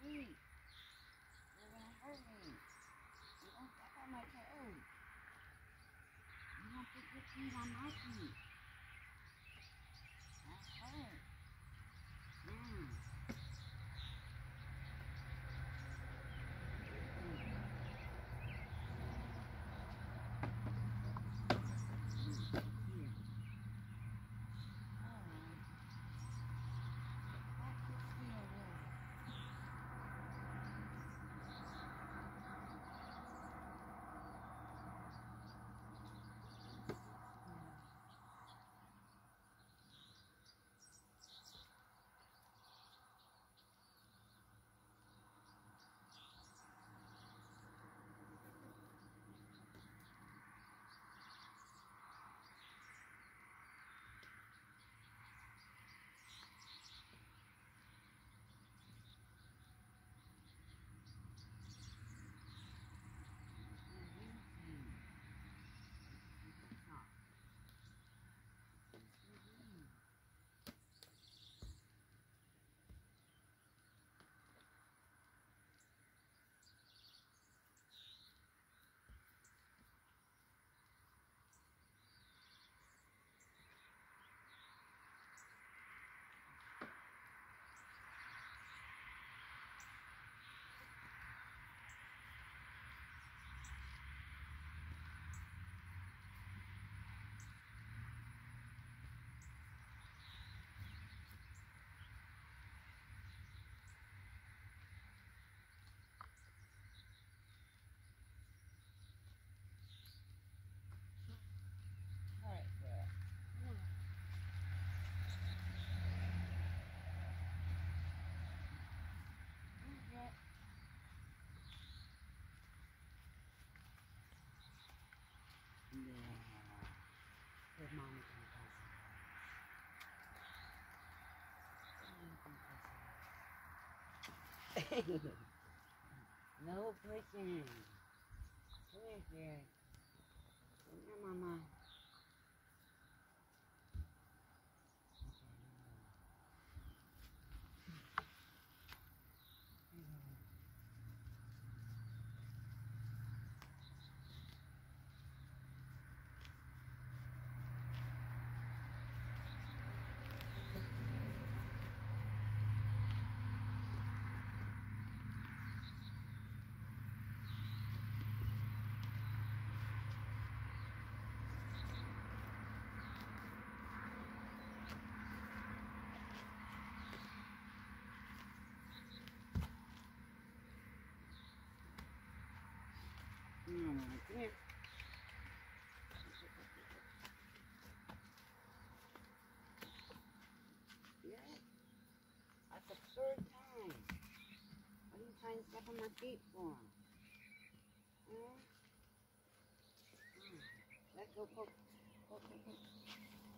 feet. You're gonna hurt me. You don't step on my toes. You don't put your feet on my feet. That hurts. Good mommy can pass it. No pushing. Come here, Jerry. Come here, Mama. Come here. Yeah. That's the third time. What are you trying to step on my feet for? Huh? Let's go poke. Poke, poke, poke.